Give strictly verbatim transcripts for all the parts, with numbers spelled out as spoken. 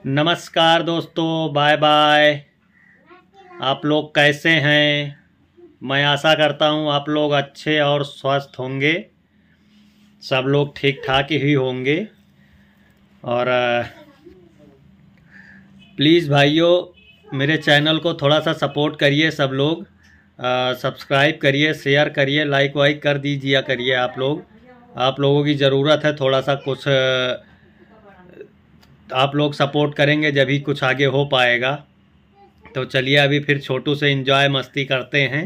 नमस्कार दोस्तों, bye bye. आप लोग कैसे हैं? मैं आशा करता हूं आप लोग अच्छे और स्वस्थ होंगे। सब लोग ठीक ठाक ही होंगे। और प्लीज़ भाइयों, मेरे चैनल को थोड़ा सा सपोर्ट करिए। सब लोग सब्सक्राइब करिए, शेयर करिए, लाइक वाइक कर दीजिए करिए। आप लोग आप लोगों की ज़रूरत है। थोड़ा सा कुछ आप लोग सपोर्ट करेंगे जब ही कुछ आगे हो पाएगा। तो चलिए अभी फिर छोटू से एंजॉय मस्ती करते हैं।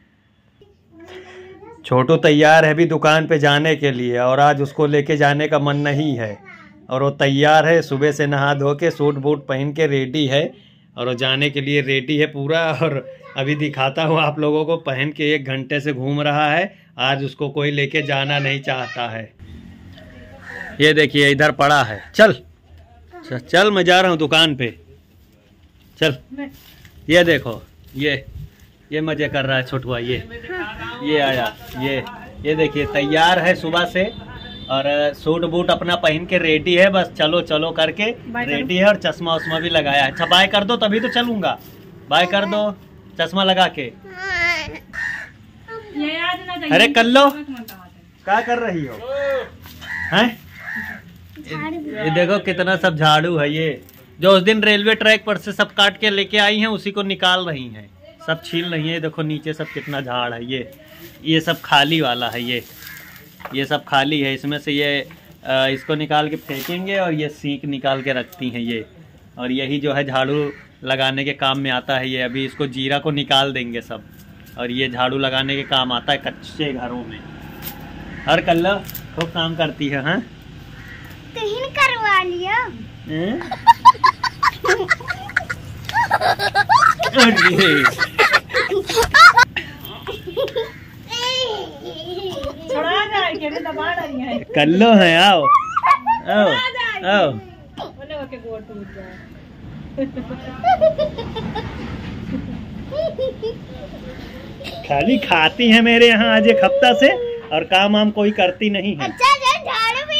छोटू तैयार है भी दुकान पे जाने के लिए, और आज उसको लेके जाने का मन नहीं है। और वो तैयार है, सुबह से नहा धो के सूट बूट पहन के रेडी है, और वो जाने के लिए रेडी है पूरा। और अभी दिखाता हूँ आप लोगों को, पहन के एक घंटे से घूम रहा है। आज उसको कोई लेके जाना नहीं चाहता है। ये देखिए इधर पड़ा है। चल चल, मैं जा रहा हूँ दुकान पे। चल, ये देखो, ये ये मजे कर रहा है छोटुआ। ये ये आया, ये ये देखिए तैयार है सुबह से, और सूट बूट अपना पहन के रेडी है। बस चलो चलो करके रेडी है, और चश्मा उस्मा भी लगाया है। अच्छा बाय कर दो तभी तो चलूंगा। बाय कर दो चश्मा लगा के। अरे कर लो, क्या कर रही हो? हैं? ये देखो कितना सब झाड़ू है। ये जो उस दिन रेलवे ट्रैक पर से सब काट के लेके आई हैं, उसी को निकाल रही हैं, सब छील रही हैं। देखो नीचे सब कितना झाड़ है। ये ये सब खाली वाला है। ये ये सब खाली है। इसमें से ये आ, इसको निकाल के फेंकेंगे, और ये सीख निकाल के रखती हैं ये। और यही जो है झाड़ू लगाने के काम में आता है ये। अभी इसको जीरा को निकाल देंगे सब, और ये झाड़ू लगाने के काम आता है कच्चे घरों में। हर कल्ला खूब काम करती है। हाँ कहीं करवा लिया। कर लो है, आओ आओ आओ। खाली खाती है मेरे यहाँ आज एक हफ्ता से, और काम वाम कोई करती नहीं है। अच्छा झाड़ू भी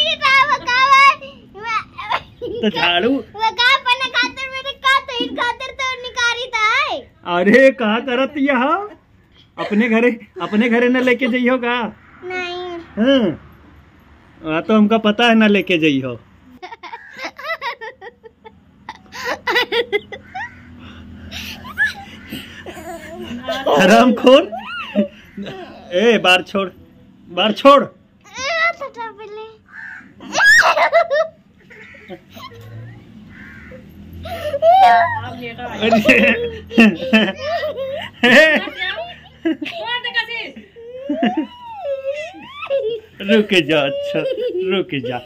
तो झाड़ू खातर मेरे का तो इन खातर तो निकारी था। अरे कहा करत यहाँ अपने घरे अपने घरे न लेके जाइयो का? नहीं। हाँ तो हमका पता है न लेके जाइयो। हरामखोर। ए बार छोड़, बार छोड़। रुक जा, अच्छा रुक जा।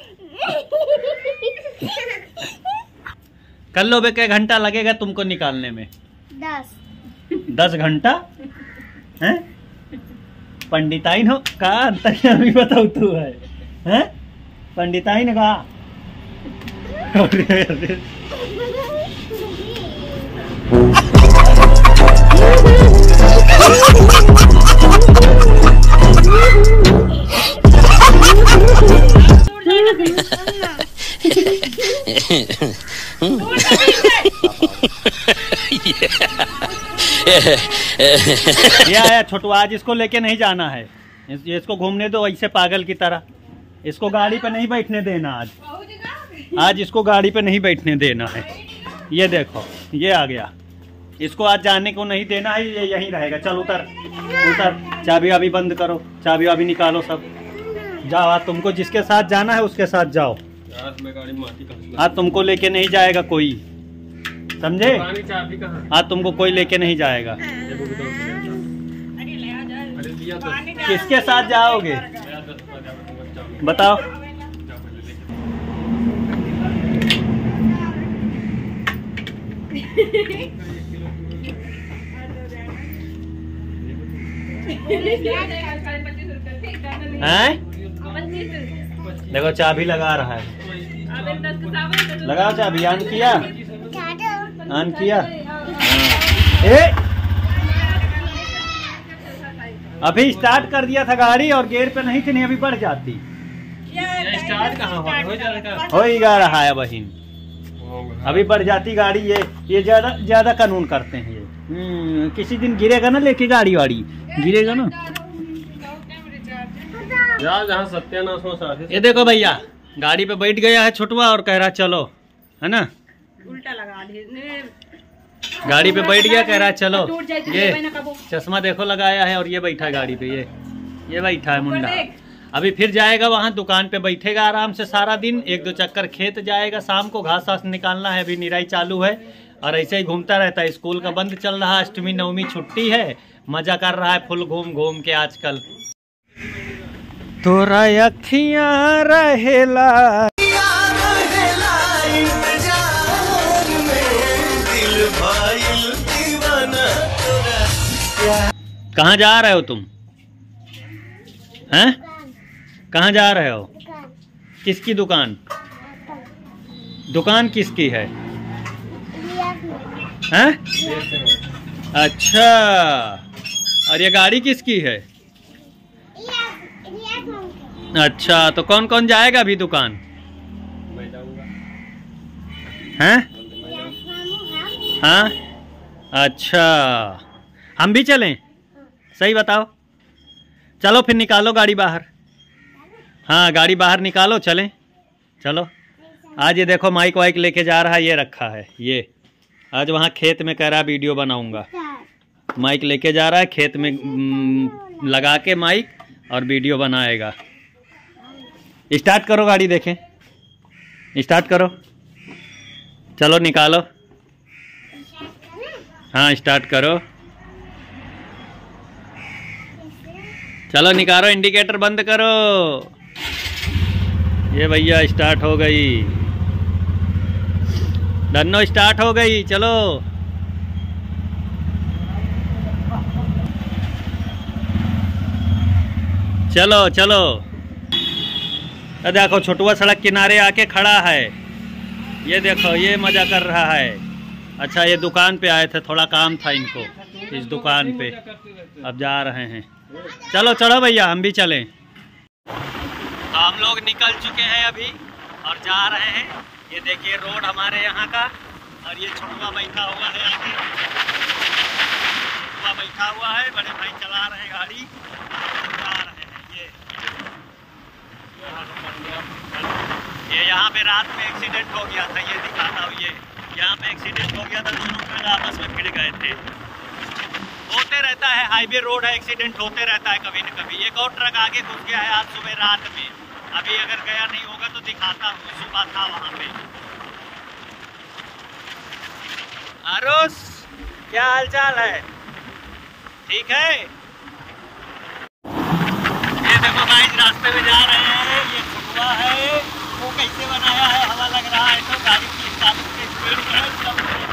कर लो बे, क्या घंटा लगेगा तुमको निकालने में? दस दस घंटा हैं? पंडिताइन हो का अंतर्यामी बताओ तू है? हैं? पंडिताइन का? ये आया छोटू, आज इसको लेके नहीं जाना है। इस, इसको घूमने दो ऐसे पागल की तरह। इसको गाड़ी पे नहीं बैठने देना आज। आज इसको गाड़ी पे नहीं बैठने देना है। ये देखो ये आ गया। इसको आज जाने को नहीं देना है, ये यहीं रहेगा। चल उतर उतर, चाबी अभी बंद करो, चाबी अभी निकालो सब। जाओ, आज तुमको जिसके साथ जाना है उसके साथ जाओ। आज तुमको लेके नहीं जाएगा कोई, समझे? आज तुमको कोई लेके नहीं जाएगा। किसके साथ जाओगे बताओ? हैं? देखो चाबी लगा रहा है। लगाओ चाबी। ऑन किया? ऑन किया? ए अभी स्टार्ट कर दिया था गाड़ी, और गेयर पे नहीं थी, नहीं अभी बढ़ जाती। स्टार्ट कहाँ हो हो ही गा रहा है बहिन। अभी बढ़ जाती गाड़ी। ये ये ज्यादा ज्यादा कानून करते हैं ये। हम्म, किसी दिन गिरेगा ना लेके गाड़ी वाड़ी, गिरेगा ना। जहाँ सत्यानाश हो सारे। ये देखो भैया, गाड़ी पे बैठ गया है छोटवा और कह रहा चलो, है ना, उल्टा लगा दे। गाड़ी पे बैठ गया, कह रहा चलो। ये चश्मा देखो लगाया है और ये बैठा है गाड़ी पे, ये ये बैठा है मुंडा। अभी फिर जाएगा वहाँ दुकान पे, बैठेगा आराम से सारा दिन, एक दो चक्कर खेत जाएगा, शाम को घास वास निकालना है, अभी निराई चालू है और ऐसे ही घूमता रहता है। स्कूल का बंद चल रहा है, अष्टमी नवमी छुट्टी है, मजा कर रहा है फुल घूम घूम के आजकल। तोरा अखियां रहेला कहाँ जा रहे हो तुम? हैं? कहाँ जा रहे हो? किसकी दुकान? दुकान किसकी है? हैं? अच्छा, और ये गाड़ी किसकी है? अच्छा, तो कौन कौन जाएगा अभी दुकान? हैं? हाँ, अच्छा, हम भी चलें? सही बताओ। चलो फिर निकालो गाड़ी बाहर। हाँ, गाड़ी बाहर निकालो, चलें। चलो। आज ये देखो माइक वाइक लेके जा रहा है, ये रखा है ये। आज वहाँ खेत में कह रहा वीडियो बनाऊंगा। माइक लेके जा रहा है खेत में, लगा के माइक और वीडियो बनाएगा। स्टार्ट करो गाड़ी, देखें। स्टार्ट करो। चलो निकालो। हाँ, स्टार्ट करो। चलो निकालो, इंडिकेटर बंद करो। ये भैया स्टार्ट हो गई। धन्नो स्टार्ट हो गई। चलो चलो चलो। देखो छोटुआ सड़क किनारे आके खड़ा है, ये देखो, ये मजा कर रहा है। अच्छा, ये दुकान पे आए थे, थोड़ा काम था इनको इस दुकान पे, अब जा रहे हैं। चलो चलो भैया, हम भी चलें। तो हम लोग निकल चुके हैं अभी और जा रहे हैं। ये देखिए रोड हमारे यहाँ का, और ये छोटुआ बैठा हुआ है आगे, छोटुआ बैठा हुआ है, बड़े भाई चला रहे हैं गाड़ी, जा रहे हैं। ये ये यहाँ पे रात में एक्सीडेंट हो गया था, ये दिखाता हूँ। ये यहाँ पे एक्सीडेंट हो गया था, दोनों ट्रक आपस में भिड़ गए थे। होते रहता है, हाईवे रोड है, एक्सीडेंट होते रहता है कभी न कभी। एक और ट्रक आगे घुस गया है आज सुबह रात में, अभी अगर गया नहीं होगा तो दिखाता हूँ। सुबह था वहाँ पे। आरोस, क्या हाल चाल है? ठीक है। ये देखो गाइस, रास्ते में जा रहे हैं। ये छोटुआ है, वो कैसे बनाया है, हवा लग रहा है तो गाड़ी की चालू से स्पीड में सब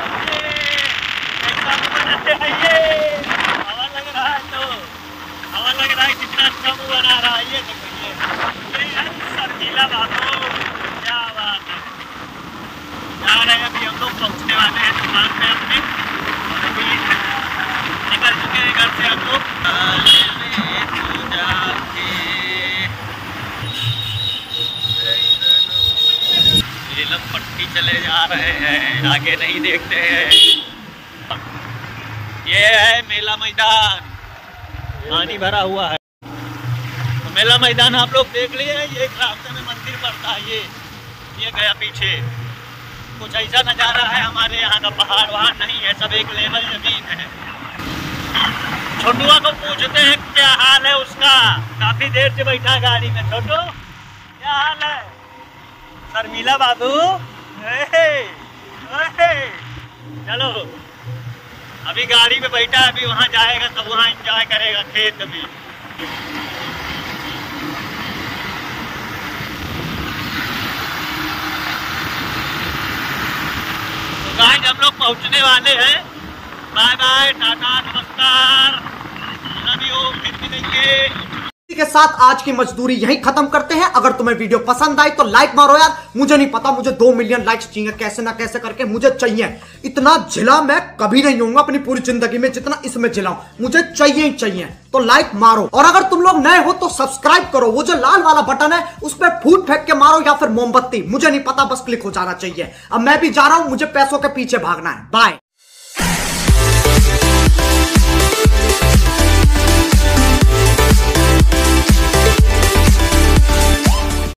ये हवा लग रहा है, तो हवा लग रहा है, कितना अच्छा मुँह बना रहा है। ये देखो, ये ये है शर्मीला बाबू, क्या बात है। जा रहे हैं अभी हम लोग, पहुँचने वाले हैं दुकान पे अपने, और अभी निकल चुके हैं घर से हम लोग। ये लोग पट्टी चले जा रहे हैं, आगे नहीं देखते हैं। ये है मेला मैदान, पानी भरा हुआ है। तो मेला मैदान आप लोग देख लिए। ये एक रास्ते में मंदिर पड़ता है, ये ये गया पीछे। कुछ ऐसा नज़ारा है हमारे यहाँ का, पहाड़ वहाड़ नहीं है, सब एक लेवल जमीन है। छोटुआ को पूछते हैं क्या हाल है उसका, काफी देर से बैठा गाड़ी में। छोटू, क्या हाल है? शर्मीला बाबू, चलो अभी गाड़ी में बैठा है, अभी वहाँ जाएगा तो वहाँ एंजॉय करेगा खेत में। तो गाइस, हम लोग पहुँचने वाले हैं। बाय बाय, टाटा, नमस्कार, लव यू, फिर मिलेंगे। साथ आज की मजदूरी यहीं खत्म करते हैं। अगर तुम्हें वीडियो पसंद आई तो लाइक मारो यार। मुझे नहीं पता, मुझे दो मिलियन लाइक्स चाहिए, कैसे ना कैसे करके मुझे चाहिए। इतना झिला मैं कभी नहीं होऊंगा अपनी पूरी जिंदगी में जितना इसमें झिलाऊं, मुझे चाहिए ही चाहिए। तो लाइक मारो, और अगर तुम लोग नए हो तो सब्सक्राइब करो। वो जो लाल वाला बटन है उस पर फूट फेंक के मारो या फिर मोमबत्ती, मुझे नहीं पता, बस क्लिक हो जाना चाहिए। अब मैं भी जा रहा हूं, मुझे पैसों के पीछे भागना है। बाय।